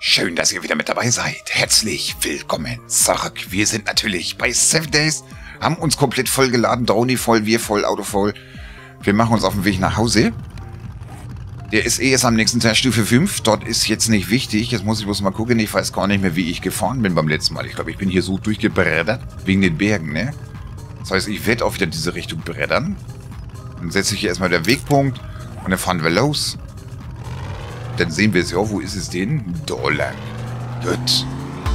Schön, dass ihr wieder mit dabei seid. Herzlich willkommen zurück. Wir sind natürlich bei 7 Days, haben uns komplett vollgeladen, Droni voll, wir voll, Auto voll. Wir machen uns auf den Weg nach Hause. Der ist erst am nächsten Tag Stufe 5. Dort ist jetzt nicht wichtig. Jetzt muss ich bloß mal gucken. Ich weiß gar nicht mehr, wie ich gefahren bin beim letzten Mal. Ich glaube, ich bin hier so durchgebreddert. Wegen den Bergen, ne? Das heißt, ich werde auch wieder diese Richtung breddern. Dann setze ich hier erstmal den Wegpunkt. Und dann fahren wir los. Dann sehen wir es ja. Wo ist es denn? Da lang. Gut.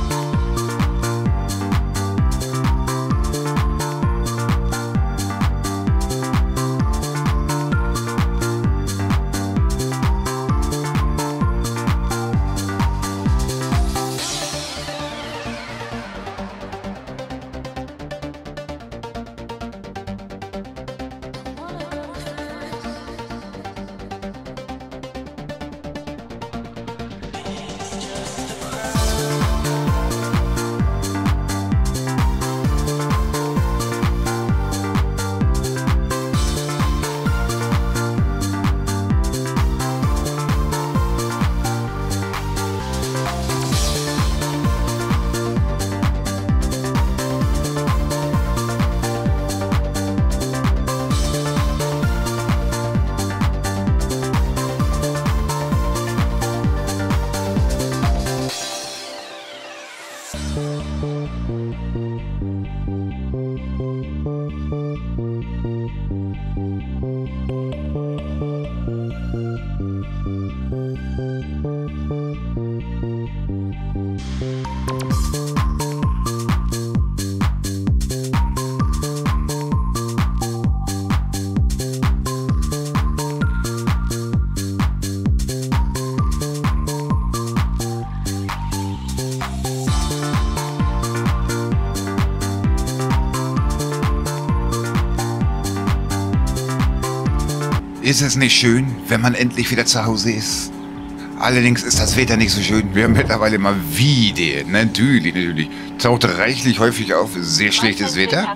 Ist es nicht schön, wenn man endlich wieder zu Hause ist? Allerdings ist das Wetter nicht so schön. Wir haben mittlerweile mal wieder, natürlich, taucht reichlich häufig auf, sehr schlechtes Wetter.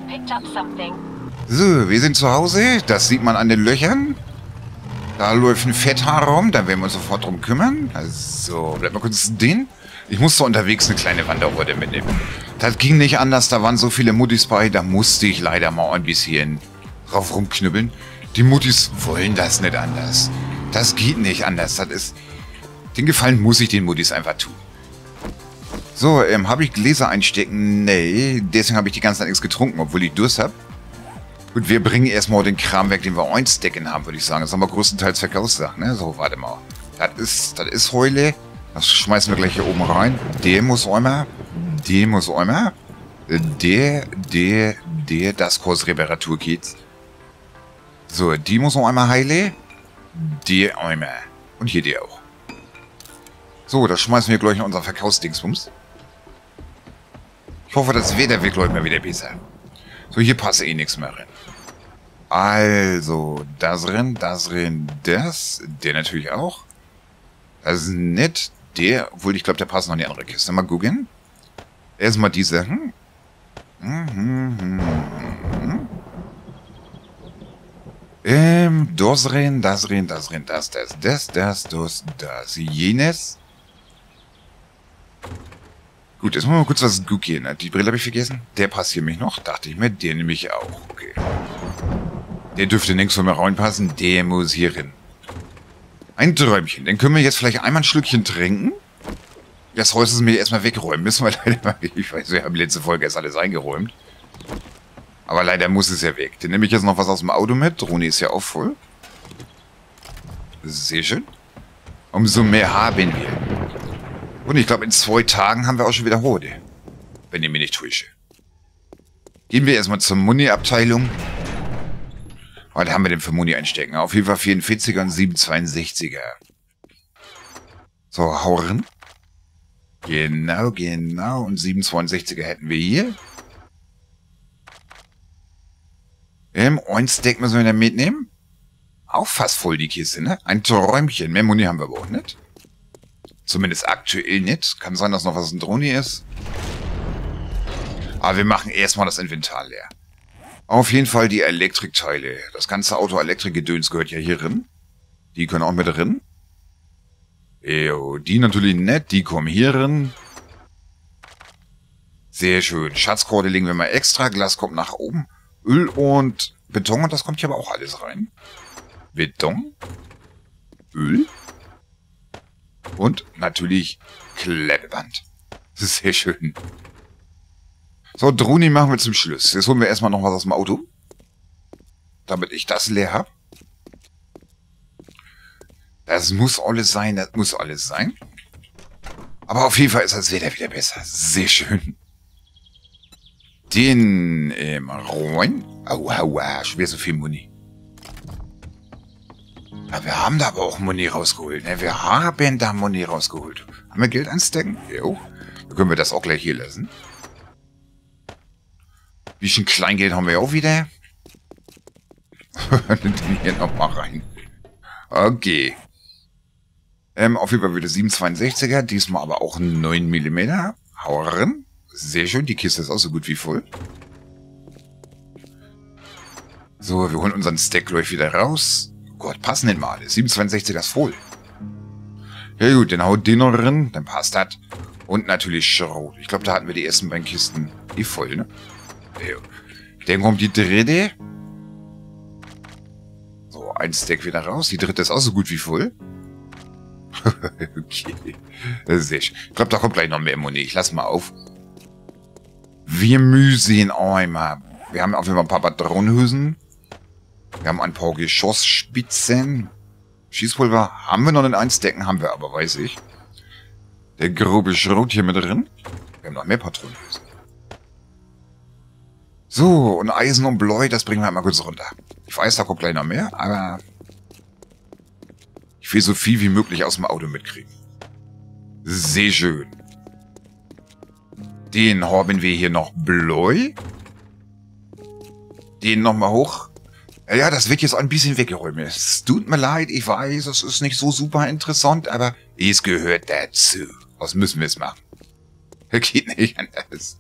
So, wir sind zu Hause, das sieht man an den Löchern. Da läuft ein Fetthaar rum, da werden wir uns sofort drum kümmern. Also, bleib mal kurz stehen. Ich musste unterwegs eine kleine Wanderroute mitnehmen. Das ging nicht anders, da waren so viele Muttis bei, da musste ich leider mal ein bisschen drauf rumknüppeln. Die Muttis wollen das nicht anders. Das geht nicht anders. Das ist... Den Gefallen muss ich den Muttis einfach tun. So, habe ich Gläser einstecken? Nee, deswegen habe ich die ganze Zeit nichts getrunken, obwohl ich Durst habe. Gut, wir bringen erstmal den Kram weg, den wir einstecken haben, würde ich sagen. Das haben wir größtenteils Verkaufssachen, ne? So, warte mal. Das ist Heule. Das schmeißen wir gleich hier oben rein. Der muss einmal. Der muss einmal. Das kostet Reparaturkits. So, die muss noch einmal heile. Die einmal. Und hier die auch. So, das schmeißen wir gleich in unser Verkaufsdingsbums. Ich hoffe, das Wetter wird gleich mal wieder besser. So, hier passt eh nichts mehr rein. Also, das rein, das. Der natürlich auch. Das ist nett. Der, obwohl ich glaube, der passt noch in die andere Kiste. Mal gucken. Erstmal diese. Das, jenes. Gut, jetzt machen wir mal kurz was gucken. Die Brille habe ich vergessen. Der passt hier mich noch. Dachte ich mir, der nehme ich auch. Okay. Der dürfte nirgends von mir reinpassen. Der muss hier rein. Ein Träumchen. Dann können wir jetzt vielleicht einmal ein Schlückchen trinken. Das Haus ist mir erstmal wegräumen. Müssen wir leider. Ich weiß, wir haben letzte Folge erst alles eingeräumt. Aber leider muss es ja weg. Dann nehme ich jetzt noch was aus dem Auto mit. Droni ist ja auch voll. Sehr schön. Umso mehr haben wir. Und ich glaube, in 2 Tagen haben wir auch schon wieder Horde. Wenn ihr mir nicht täusche. Gehen wir erstmal zur Muni-Abteilung. Was haben wir denn für Muni einstecken? Auf jeden Fall 44er und 762er. So, Hauren. Genau. Und 762er hätten wir hier. Ein Steak müssen wir dann mitnehmen. Auch fast voll die Kiste, ne? Ein Träumchen. Mehr Muni haben wir aber auch nicht. Zumindest aktuell nicht. Kann sein, dass noch was ein Droni ist. Aber wir machen erstmal das Inventar leer. Auf jeden Fall die Elektrikteile. Das ganze Auto-Elektrik-Gedöns gehört ja hier drin. Die können auch mit drin. Jo, die natürlich nett. Die kommen hier rein. Sehr schön. Schatzkorde legen wir mal extra. Glas kommt nach oben. Öl und Beton. Und das kommt hier aber auch alles rein. Beton. Öl. Und natürlich Klemmeband. Das ist sehr schön. So, Droni machen wir zum Schluss. Jetzt holen wir erstmal noch was aus dem Auto. Damit ich das leer habe. Das muss alles sein, das muss alles sein. Aber auf jeden Fall ist das Wetter wieder besser. Sehr schön. Den Rein. Aua, schwer so viel Muni. Ja, wir haben da aber auch Muni rausgeholt. Ne? Wir haben da Muni rausgeholt. Haben wir Geld anstecken? Jo. Dann können wir das auch gleich hier lassen. Ein bisschen Kleingeld haben wir auch wieder. Den hier nochmal rein. Okay. Auf jeden Fall wieder 7,62er. Diesmal aber auch 9 mm. Hau rein. Sehr schön. Die Kiste ist auch so gut wie voll. So, wir holen unseren Stack gleich wieder raus. Oh Gott, passen nicht mal alle. 7,62er ist voll. Ja gut, dann haut den noch rein. Dann passt das. Und natürlich Schrot. Ich glaube, da hatten wir die ersten beiden Kisten voll, ne? Ja. Dann kommt die dritte. So, ein Stack wieder raus. Die dritte ist auch so gut wie voll. Okay. Sehr schön. Ich glaube, da kommt gleich noch mehr Muni. Ich lass mal auf. Wir müssen einmal. Wir haben auf jeden Fall ein paar Patronenhülsen. Wir haben ein paar Geschossspitzen. Schießpulver haben wir noch nicht einstecken, haben wir aber, weiß ich. Der grobe Schrot hier mit drin. Wir haben noch mehr Patronenhülsen. So, und Eisen und Blei, das bringen wir mal kurz runter. Ich weiß, da kommt gleich noch mehr, aber ich will so viel wie möglich aus dem Auto mitkriegen. Sehr schön. Den haben wir hier noch Blei. Den nochmal hoch. Ja, das wird jetzt ein bisschen weggeräumt. Es tut mir leid, ich weiß, es ist nicht so super interessant, aber es gehört dazu. Was müssen wir es machen? Geht nicht anders.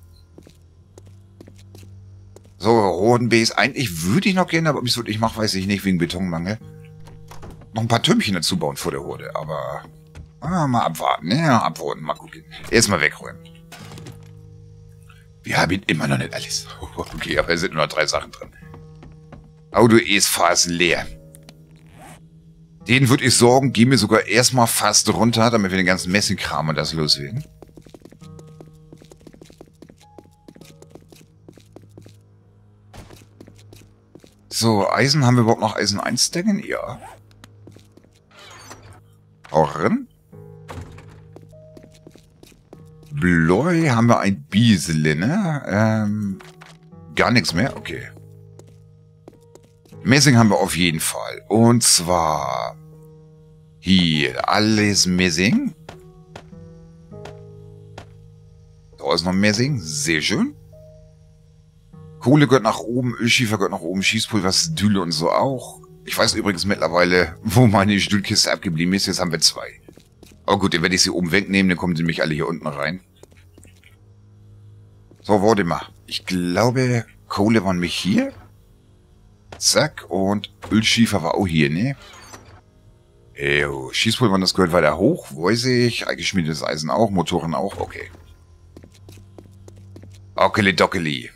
So, Hodenbase. Eigentlich würde ich noch gerne, aber ob ich es wirklich mache, weiß ich nicht, wegen Betonmangel. Noch ein paar Türmchen dazu bauen vor der Horde, aber mal abwarten. Ja, abwarten, mal gucken. Erstmal wegräumen. Wir haben immer noch nicht alles. Okay, aber es sind nur noch 3 Sachen drin. Auto ist fast leer. Den würde ich sorgen, gehen wir sogar erstmal fast runter, damit wir den ganzen Messingkram und das loswerden. So, Eisen, haben wir überhaupt noch Eisen einstecken? Ja. Auch rein. Blei haben wir ein Biesele, ne? Gar nichts mehr? Okay. Messing haben wir auf jeden Fall. Und zwar hier alles Messing. Da ist noch Messing. Sehr schön. Kohle gehört nach oben, Ölschiefer gehört nach oben, Schießpulver, Stühle und so auch. Ich weiß übrigens mittlerweile, wo meine Stuhlkiste abgeblieben ist. Jetzt haben wir 2. Oh gut, dann werde ich sie oben wegnehmen, dann kommen sie nämlich alle hier unten rein. So, warte mal. Ich glaube, Kohle war nämlich hier. Zack, und Ölschiefer war auch hier, ne? Schießpulver, das gehört weiter hoch, weiß ich. Eingeschmiedetes Eisen auch, Motoren auch, okay. Ockeli dockeli.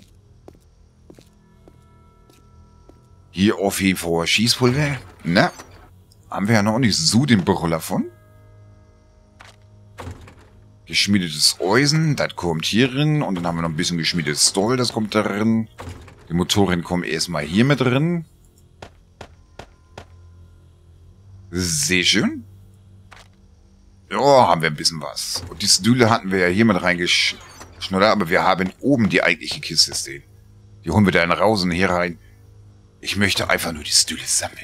Hier auf jeden Fall Schießpulver. Na, haben wir ja noch nicht so den Brüller von. Geschmiedetes Eisen, das kommt hier drin. Und dann haben wir noch ein bisschen geschmiedetes Stahl, das kommt da drin. Die Motoren kommen erstmal hier mit drin. Sehr schön. Ja, haben wir ein bisschen was. Und die Stühle hatten wir ja hier mit reingeschnuddert, aber wir haben oben die eigentliche Kiste stehen. Die holen wir dann raus und hier rein. Ich möchte einfach nur die Stühle sammeln.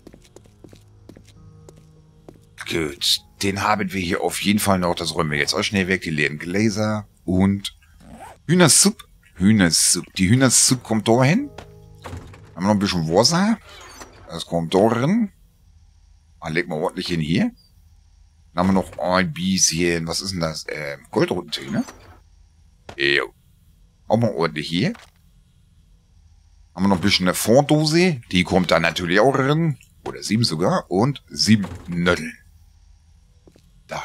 Gut, den haben wir hier auf jeden Fall noch. Das räumen wir jetzt auch schnell weg. Die leeren Gläser und Hühnersuppe. Hühnersuppe. Die Hühnersuppe kommt da hin. Haben wir noch ein bisschen Wasser. Das kommt da rein. Legen wir ordentlich hin hier. Dann haben wir noch ein bisschen, was ist denn das? Goldrotentee, ne? Jo. Auch mal ordentlich hier. Haben wir noch ein bisschen eine Fonddose. Die kommt da natürlich auch rein. Oder 7 sogar. Und 7 Nöddeln. Da.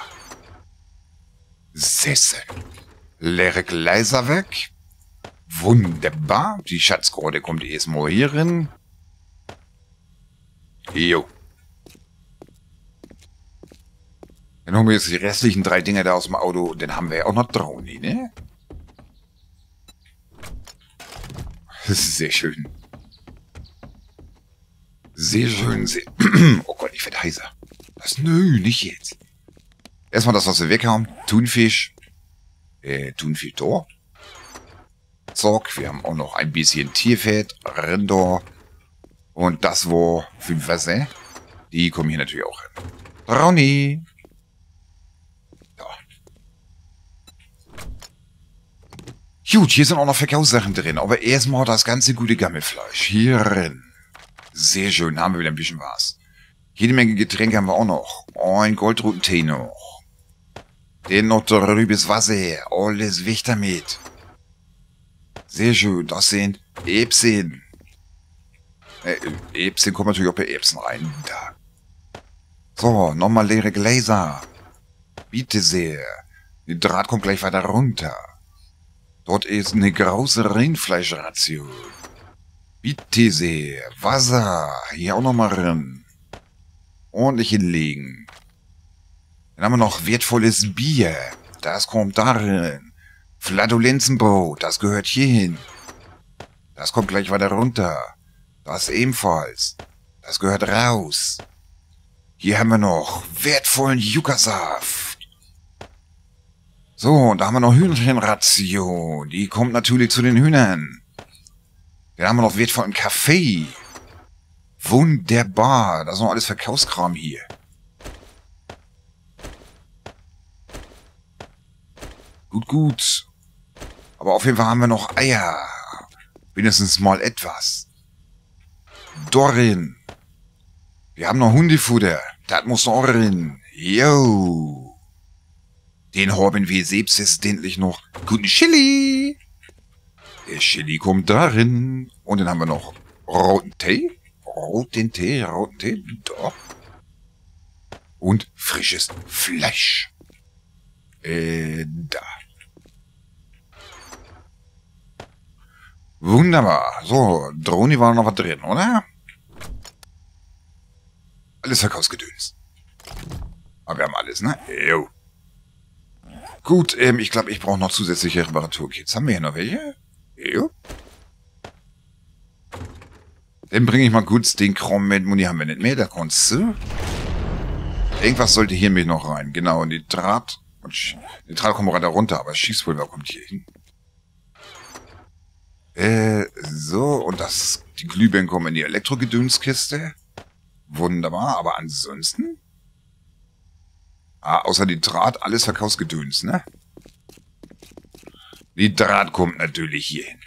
Sisse. Leere Gleiser weg. Wunderbar. Die Schatzkrone kommt erstmal hier rein. Jo. Dann holen wir jetzt die restlichen 3 Dinger da aus dem Auto. Und dann haben wir ja auch noch Droni, ne? Das ist sehr schön. Sehr schön, sehr... Oh Gott, ich werde heiser. Nö, nicht jetzt. Erstmal das, was wir weg haben. Thunfisch. Thunfisch da. Zock. Wir haben auch noch ein bisschen Tierfett. Rinder. Und das war 5 Wasser. Die kommen hier natürlich auch hin. Brownie. Ja. Gut, hier sind auch noch Verkaufssachen drin. Aber erstmal das ganze gute Gammelfleisch. Hier drin. Sehr schön, haben wir wieder ein bisschen was. Jede Menge Getränke haben wir auch noch. Ein goldroten Tee noch. Den noch trübes Wasser. Alles weg damit. Sehr schön, das sind Erbsen. Erbsen kommen natürlich auch bei Erbsen rein. Da. So, nochmal leere Gläser. Bitte sehr. Der Draht kommt gleich weiter runter. Dort ist eine große Rindfleischration. Bitte sehr. Wasser. Hier auch nochmal rein. Ordentlich hinlegen. Dann haben wir noch wertvolles Bier. Das kommt darin. Flatulenzenbrot. Das gehört hier hin. Das kommt gleich weiter runter. Das ebenfalls. Das gehört raus. Hier haben wir noch wertvollen Yucca-Saft. So, und da haben wir noch Hühnchenration. Die kommt natürlich zu den Hühnern. Dann haben wir noch wertvollen Kaffee. Wunderbar. Das ist noch alles Verkaufskram hier. Gut, gut. Aber auf jeden Fall haben wir noch Eier. Wenigstens mal etwas. Dorin. Wir haben noch Hundefutter. Das muss noch rein. Jo. Den haben wir selbstverständlich noch. Guten Chili. Der Chili kommt darin. Und dann haben wir noch roten Tee. Roten Tee. Da. Und frisches Fleisch. Da. Wunderbar. So, Droni war noch was drin, oder? Alles Verkaufsgedöns. Aber wir haben alles, ne? Jo. Gut, ich glaube, ich brauche noch zusätzliche Reparaturkits. Haben wir hier noch welche? Jo. Dann bringe ich mal kurz den Kram mit. Muni haben wir nicht mehr, da kannst du. Irgendwas sollte hier mit noch rein. Genau, und die Draht. Die Draht kommt gerade runter, aber Schießpulver kommt hier hin. So, und die Glühbirnen kommen in die Elektrogedönskiste. Wunderbar, aber ansonsten? Außer die Draht, alles Verkaufsgedöns, ne? Die Draht kommt natürlich hier hin.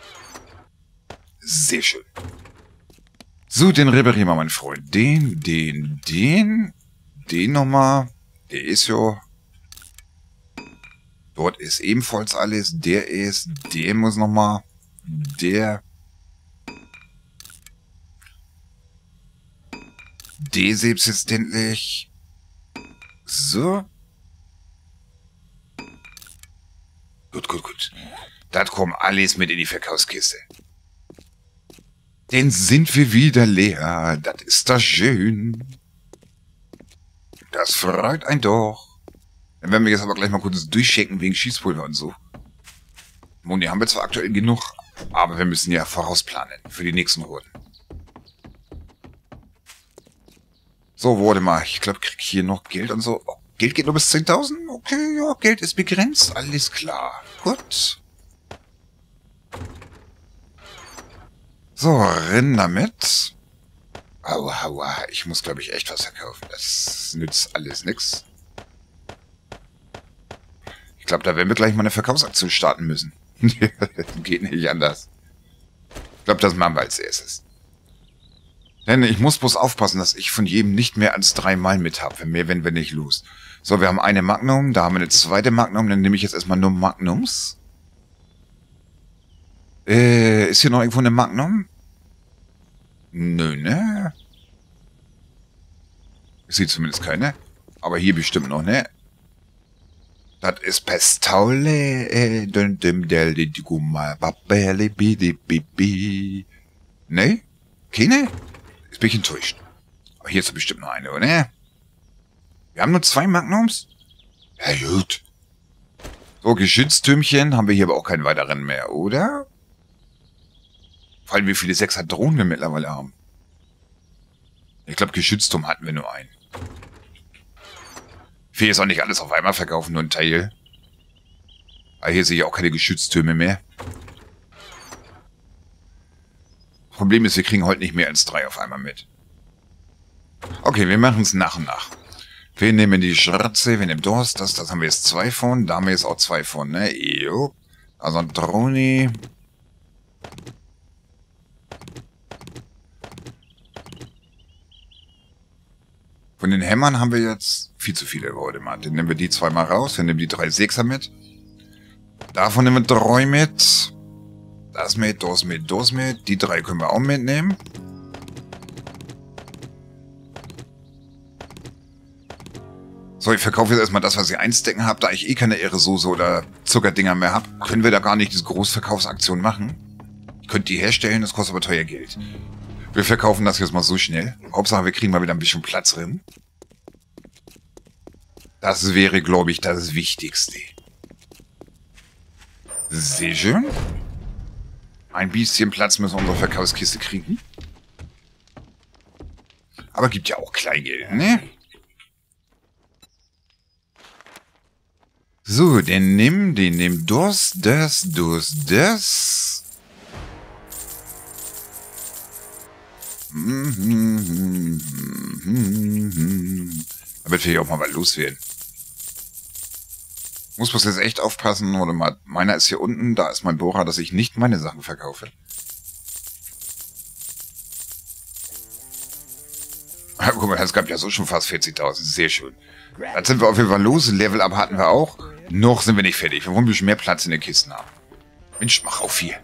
Sehr schön. So, den reparieren wir, mein Freund. Den nochmal. Der ist ja... Dort ist ebenfalls alles. Der muss nochmal... Der selbstverständlich. So. Gut. Das kommt alles mit in die Verkaufskiste. Dann sind wir wieder leer. Das ist doch schön. Das freut einen doch. Dann werden wir jetzt aber gleich mal kurz durchchecken wegen Schießpulver und so. Moni haben wir zwar aktuell genug, aber wir müssen ja vorausplanen für die nächsten Runden. So, warte mal. Ich glaube, ich krieg hier noch Geld und so. Oh, Geld geht nur bis 10.000? Okay, ja, Geld ist begrenzt. Alles klar. Gut. So, renn damit. Aua. Ich muss, glaube ich, echt was verkaufen. Das nützt alles nix. Ich glaube, da werden wir gleich mal eine Verkaufsaktion starten müssen. Geht nicht anders. Ich glaube, das machen wir als erstes. Denn ich muss bloß aufpassen, dass ich von jedem nicht mehr als 3 Mal mit habe. Mehr wenn wir nicht los. So, wir haben eine Magnum, da haben wir eine zweite Magnum. Dann nehme ich jetzt erstmal nur Magnums. Ist hier noch irgendwo eine Magnum? Nö, ne? Ich sehe zumindest keine. Aber hier bestimmt noch, ne? Das ist Pestaule. Ne? Keine? Jetzt bin ich enttäuscht. Aber hier ist bestimmt noch eine, oder? Wir haben nur 2 Magnums? Ja, gut. So, Geschütztürmchen haben wir hier aber auch keinen weiteren mehr, oder? Vor allem, wie viele 6er Drohnen wir mittlerweile haben. Ich glaube, Geschützturm hatten wir nur einen. Ich will jetzt auch nicht alles auf einmal verkaufen, nur ein Teil. Aber hier sehe ich auch keine Geschütztürme mehr. Problem ist, wir kriegen heute nicht mehr als 3 auf einmal mit. Okay, wir machen es nach und nach. Wir nehmen die Schratze, wir nehmen Durst, das haben wir jetzt 2 von. Da haben wir jetzt auch 2 von, ne? Jo. Also Droni. Von den Hämmern haben wir jetzt viel zu viele heute mal. Dann nehmen wir die 2 mal raus, wir nehmen die 3 6er mit. Davon nehmen wir 3 mit. Das mit, das mit, das mit. Die 3 können wir auch mitnehmen. So, ich verkaufe jetzt erstmal das, was ich einstecken habe. Da ich eh keine Ehresoße oder Zuckerdinger mehr habe, können wir da gar nicht diese Großverkaufsaktion machen. Ich könnte die herstellen, das kostet aber teuer Geld. Wir verkaufen das jetzt mal so schnell. Hauptsache, wir kriegen mal wieder ein bisschen Platz drin. Das wäre, glaube ich, das Wichtigste. Sehr schön. Ein bisschen Platz müssen wir unsere Verkaufskiste kriegen. Aber gibt ja auch Kleingeld, ne? So, den nimm das. Da wird vielleicht auch mal was loswerden. Muss bloß jetzt echt aufpassen, oder mal, meiner ist hier unten, da ist mein Bohrer, dass ich nicht meine Sachen verkaufe. Guck mal, es gab ja so schon fast 40.000, sehr schön. Dann sind wir auf jeden Fall los, Level-Up hatten wir auch. Noch sind wir nicht fertig, wir wollen ein bisschen mehr Platz in den Kisten haben. Mensch, mach auf hier.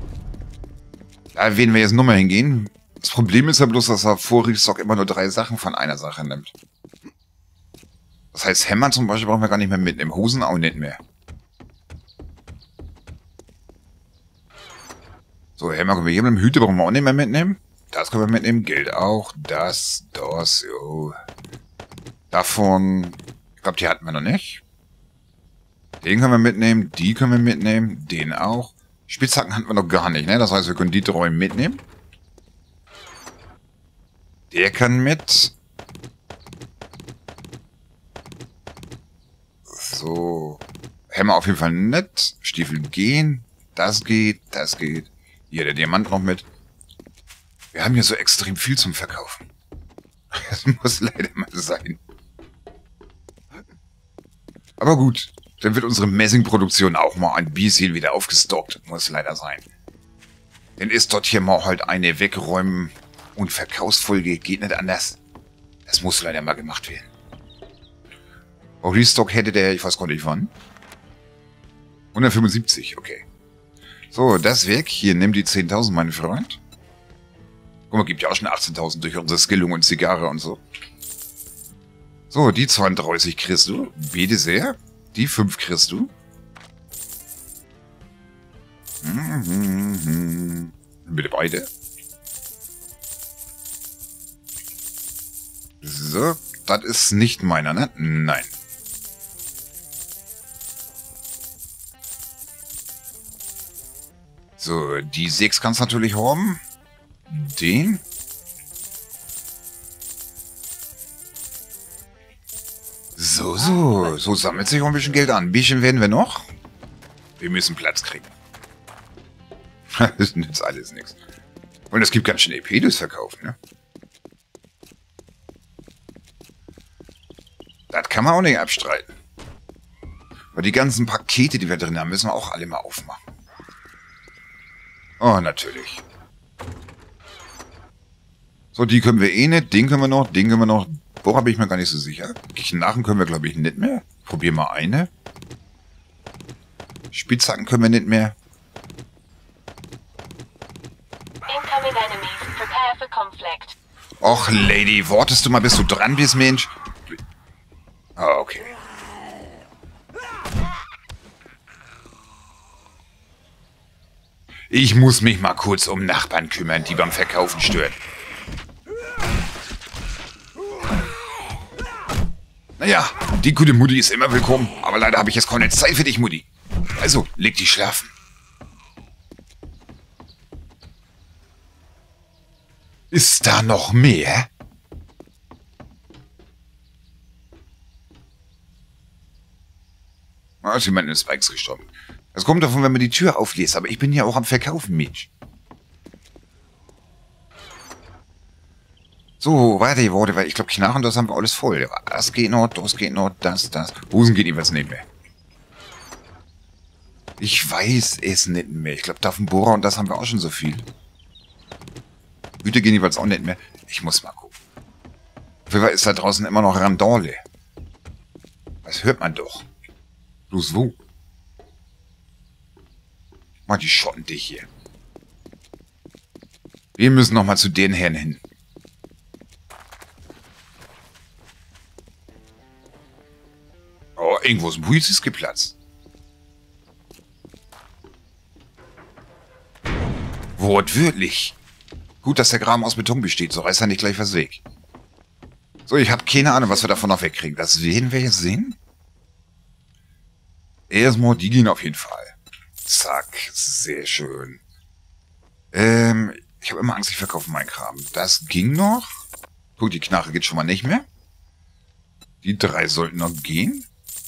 Da werden wir jetzt nochmal hingehen. Das Problem ist ja bloß, dass er vor Restock immer nur 3 Sachen von einer Sache nimmt. Das heißt, Hämmer zum Beispiel brauchen wir gar nicht mehr mitnehmen. Hosen auch nicht mehr. So, Hämmer können wir hier mitnehmen. Hüte brauchen wir auch nicht mehr mitnehmen. Das können wir mitnehmen. Geld auch. Das, jo. Davon, ich glaube, die hatten wir noch nicht. Den können wir mitnehmen. Die können wir mitnehmen. Den auch. Spitzhacken hatten wir noch gar nicht, ne? Das heißt, wir können die 3 mitnehmen. Der kann mit. So. Hämmer auf jeden Fall nett. Stiefel gehen. Das geht. Hier der Diamant noch mit. Wir haben hier so extrem viel zum Verkaufen. Das muss leider mal sein. Aber gut. Dann wird unsere Messingproduktion auch mal ein bisschen wieder aufgestockt. Muss leider sein. Dann ist dort hier mal halt eine wegräumen und Verkaufsfolge. Geht nicht anders. Das muss leider mal gemacht werden. Restock hätte der, ich weiß gar nicht wann. 175, okay. So, das weg. Hier, nimm die 10.000, mein Freund. Guck mal, gibt ja auch schon 18.000 durch unsere Skillung und Zigarre und so. So, die 32 kriegst du. Bitte sehr. Die 5 kriegst du. Bitte beide. So, das ist nicht meiner, ne? Nein. So, die 6 kannst du natürlich haben. Den. So sammelt sich auch ein bisschen Geld an. Ein bisschen werden wir noch. Wir müssen Platz kriegen. Das nützt alles nichts. Und es gibt ganz schön EP durchs Verkaufen, ne? Das kann man auch nicht abstreiten. Aber die ganzen Pakete, die wir drin haben, müssen wir auch alle mal aufmachen. Oh, natürlich. So, die können wir eh nicht. Den können wir noch, den können wir noch. Boah, bin ich mir gar nicht so sicher. Nachen können wir, glaube ich, nicht mehr. Probier mal eine. Spitzhacken können wir nicht mehr. Och, Lady, wartest du mal, bis du dran bist, Mensch? Ah, okay. Ich muss mich mal kurz um Nachbarn kümmern, die beim Verkaufen stören. Naja, die gute Mutti ist immer willkommen, aber leider habe ich jetzt keine Zeit für dich, Mutti. Also, leg dich schlafen. Ist da noch mehr? Ah, ist jemand in Spikes gestorben. Das kommt davon, wenn man die Tür auflässt, aber ich bin ja auch am Verkaufen, Mensch. So, warte, weil ich glaube, Knarren, das haben wir alles voll. Das geht noch, das. Hosen geht jeweils nicht mehr. Ich weiß es nicht mehr. Ich glaube, da auf dem Bohrer und das haben wir auch schon so viel. Hüte gehen jeweils auch nicht mehr. Ich muss mal gucken. Auf jeden Fall ist da draußen immer noch Randale. Das hört man doch. Bloß wo? Mal die Schotten dich hier. Wir müssen noch mal zu den Herren hin. Oh, irgendwo ist ein Polizist geplatzt. Wortwörtlich. Gut, dass der Graben aus Beton besteht, so reißt er nicht gleich was weg. So, ich habe keine Ahnung, was wir davon noch wegkriegen. Das werden wir jetzt sehen. Erstmal, die gehen auf jeden Fall. Zack, sehr schön. Ich habe immer Angst, ich verkaufe meinen Kram. Das ging noch. Guck, die Knarre geht schon mal nicht mehr. Die 3 sollten noch gehen.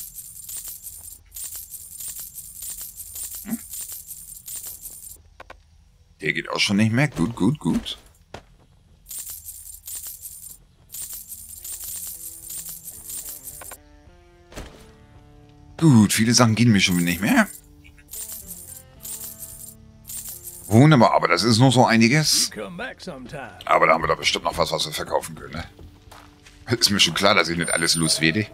Der geht auch schon nicht mehr. Gut. Gut, viele Sachen gehen mir schon nicht mehr. Wunderbar, aber das ist nur so einiges. Aber da haben wir doch bestimmt noch was wir verkaufen können, ne? Ist mir schon klar, dass ich nicht alles loswerde.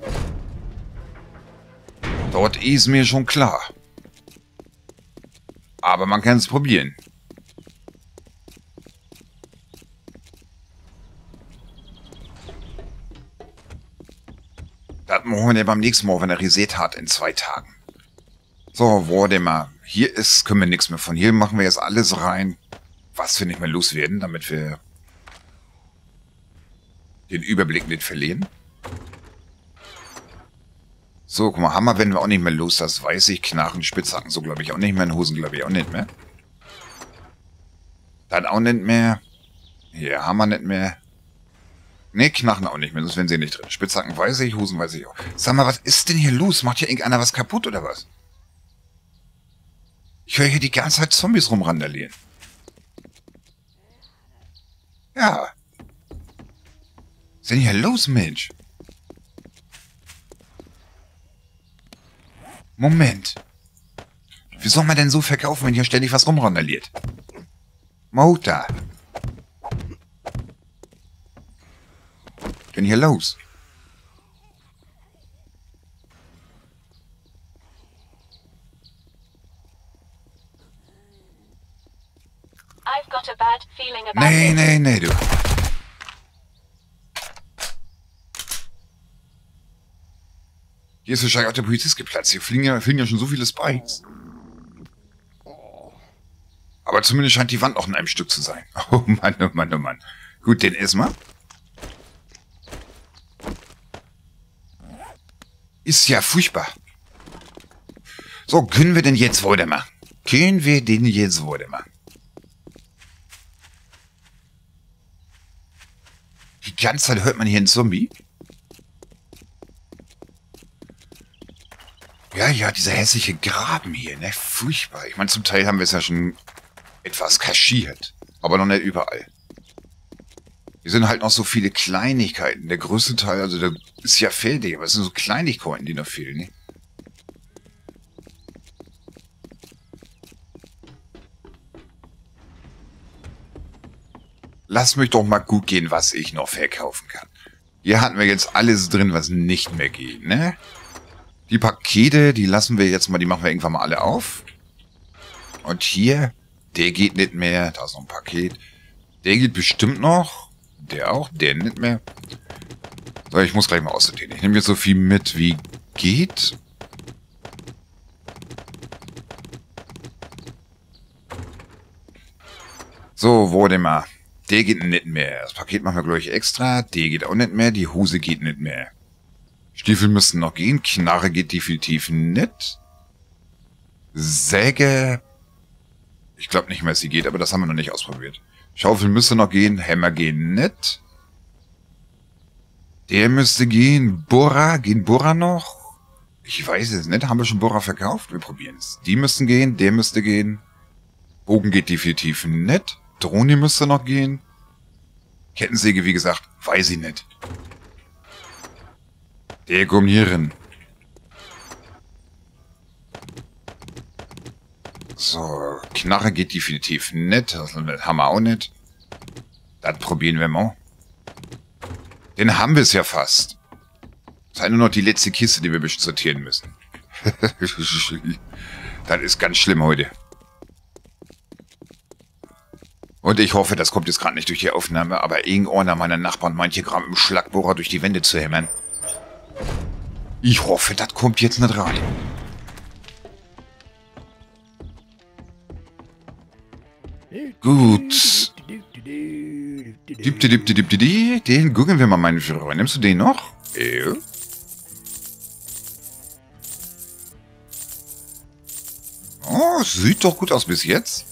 Dort ist mir schon klar. Aber man kann es probieren. Das machen wir beim nächsten Mal, wenn er Reset hat, in 2 Tagen. So, warte mal. Hier ist, können wir nichts mehr von. Hier machen wir jetzt alles rein, was wir nicht mehr loswerden, damit wir den Überblick nicht verlieren. So, guck mal, Hammer werden wir auch nicht mehr los, das weiß ich. Knarren, Spitzhacken, so glaube ich auch nicht mehr. In Hosen glaube ich auch nicht mehr. Dann auch nicht mehr. Hier, Hammer nicht mehr. Ne, Knarren auch nicht mehr, sonst wären sie nicht drin. Spitzhacken weiß ich, Hosen weiß ich auch. Sag mal, was ist denn hier los? Macht hier irgendeiner was kaputt oder was? Ich höre hier die ganze Zeit Zombies rumrandalieren. Ja. Was ist denn hier los, Mensch? Moment. Wie soll man denn so verkaufen, wenn hier ständig was rumrandaliert? Motor. Was ist denn hier los? Nee, du. Hier ist wahrscheinlich auch der Polizist geplatzt. Hier fliegen ja schon so viele Spikes. Aber zumindest scheint die Wand noch in einem Stück zu sein. Oh Mann. Gut, den erstmal. Ist ja furchtbar. So, können wir denn jetzt weitermachen? Die ganze Zeit hört man hier einen Zombie. Ja, dieser hässliche Graben hier, ne? Furchtbar. Ich meine, zum Teil haben wir es ja schon etwas kaschiert. Aber noch nicht überall. Hier sind halt noch so viele Kleinigkeiten. Der größte Teil, also der ist ja fertig, aber es sind so Kleinigkeiten, die noch fehlen, ne? Lass mich doch mal gut gehen, was ich noch verkaufen kann. Hier hatten wir jetzt alles drin, was nicht mehr geht, ne? Die Pakete, die lassen wir jetzt mal, die machen wir irgendwann mal alle auf. Und hier, der geht nicht mehr. Da ist noch ein Paket. Der geht bestimmt noch. Der auch, der nicht mehr. So, ich muss gleich mal aussortieren. Ich nehme jetzt so viel mit, wie geht. So, wo denn mal? Der geht nicht mehr. Das Paket machen wir gleich extra. Der geht auch nicht mehr. Die Hose geht nicht mehr. Stiefel müssen noch gehen. Knarre geht definitiv nicht. Säge. Ich glaube nicht mehr, dass sie geht, aber das haben wir noch nicht ausprobiert. Schaufel müsste noch gehen. Hämmer gehen nicht. Der müsste gehen. Bohrer. Gehen Bohrer noch? Ich weiß es nicht. Haben wir schon Bohrer verkauft? Wir probieren es. Die müssten gehen. Der müsste gehen. Bogen geht definitiv nicht. Drohne müsste noch gehen. Kettensäge, wie gesagt, weiß ich nicht. Der kommt hier rein. So, Knarre geht definitiv nicht. Das haben wir auch nicht. Das probieren wir mal. Den haben wir es ja fast. Das ist nur noch die letzte Kiste, die wir sortieren müssen. Das ist ganz schlimm heute. Und ich hoffe, das kommt jetzt gerade nicht durch die Aufnahme, aber irgendeiner meiner Nachbarn meint hier gerade mit dem Schlagbohrer durch die Wände zu hämmern. Ich hoffe, das kommt jetzt nicht rein. Gut. Den gucken wir mal, meine Freunde. Nimmst du den noch? Ja. Oh, sieht doch gut aus bis jetzt.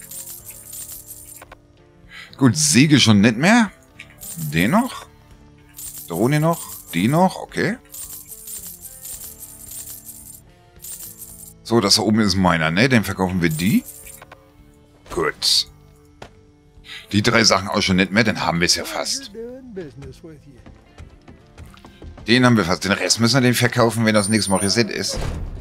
Gut, Säge schon nicht mehr. Den noch. Drohne noch. Die noch. Okay. So, das da oben ist meiner, ne? Den verkaufen wir die. Gut. Die 3 Sachen auch schon nicht mehr, dann haben wir es ja fast. Den haben wir fast. Den Rest müssen wir den verkaufen, wenn das nächste Mal Reset ist.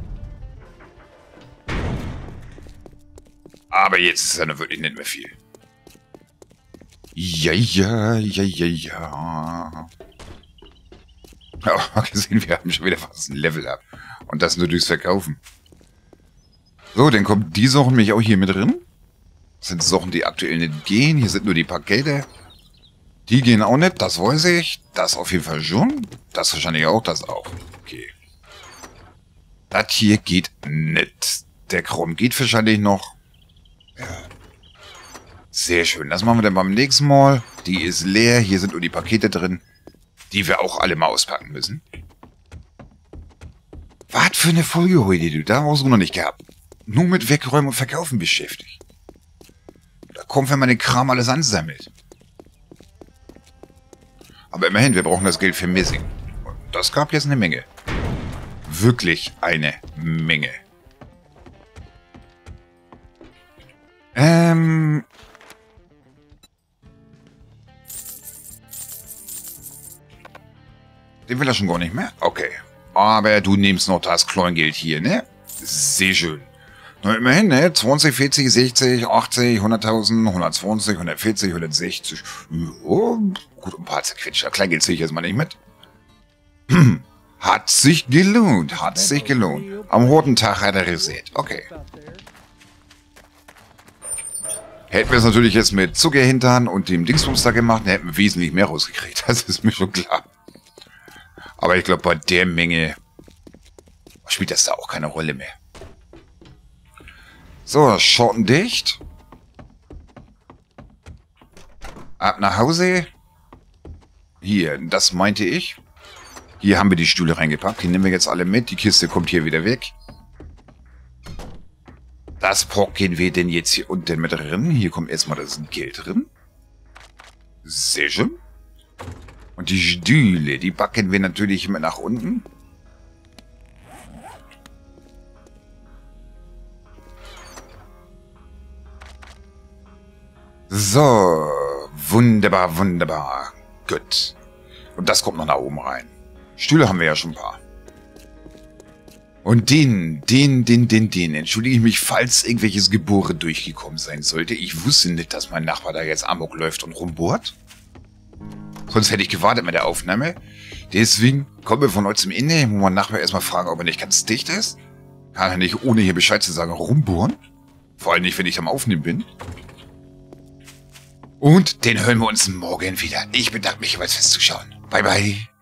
Aber jetzt ist ja noch wirklich nicht mehr viel. Ja. Oh, gesehen, wir haben schon wieder fast ein Level up. Und das nur durchs Verkaufen. So, dann kommen die Sachen mich auch hier mit drin. Das sind Sachen, die aktuell nicht gehen. Hier sind nur die Pakete. Die gehen auch nicht, das weiß ich. Das auf jeden Fall schon. Das wahrscheinlich auch, das auch. Okay. Das hier geht nicht. Der Chrom geht wahrscheinlich noch. Ja. Sehr schön. Das machen wir dann beim nächsten Mal. Die ist leer. Hier sind nur die Pakete drin, die wir auch alle mal auspacken müssen. Was für eine Folge heute, du. Da hast du noch nicht gehabt. Nur mit Wegräumen und Verkaufen beschäftigt. Da kommt, wenn man den Kram alles ansammelt. Aber immerhin, wir brauchen das Geld für Missing. Und das gab jetzt eine Menge. Wirklich eine Menge. Den will er schon gar nicht mehr? Okay. Aber du nimmst noch das Kleingeld hier, ne? Sehr schön. Na, immerhin, ne? 20, 40, 60, 80, 100.000, 120, 140, 160. Oh, gut, ein paar zerquetscher. Kleingeld ziehe ich jetzt mal nicht mit. Hat sich gelohnt. Hat sich gelohnt. Am roten Tag hat er Reset. Okay. Hätten wir es natürlich jetzt mit Zuckerhintern und dem Dingsbums da gemacht, dann hätten wir wesentlich mehr rausgekriegt. Das ist mir schon klar. Aber ich glaube, bei der Menge spielt das da auch keine Rolle mehr. So, Schotten dicht. Ab nach Hause. Hier, das meinte ich. Hier haben wir die Stühle reingepackt. Die nehmen wir jetzt alle mit. Die Kiste kommt hier wieder weg. Das packen wir denn jetzt hier unten mit drin. Hier kommt erstmal das Geld drin. Sehr schön. Und die Stühle, die packen wir natürlich mit nach unten. So, wunderbar, wunderbar. Gut. Und das kommt noch nach oben rein. Stühle haben wir ja schon ein paar. Und den, entschuldige ich mich, falls irgendwelches Gebohre durchgekommen sein sollte. Ich wusste nicht, dass mein Nachbar da jetzt Amok läuft und rumbohrt. Sonst hätte ich gewartet mit der Aufnahme. Deswegen kommen wir von heute zum Ende. Muss mein Nachbar erstmal fragen, ob er nicht ganz dicht ist. Kann er nicht, ohne hier Bescheid zu sagen, rumbohren. Vor allem nicht, wenn ich am Aufnehmen bin. Und den hören wir uns morgen wieder. Ich bedanke mich jeweils fürs Zuschauen. Bye, bye.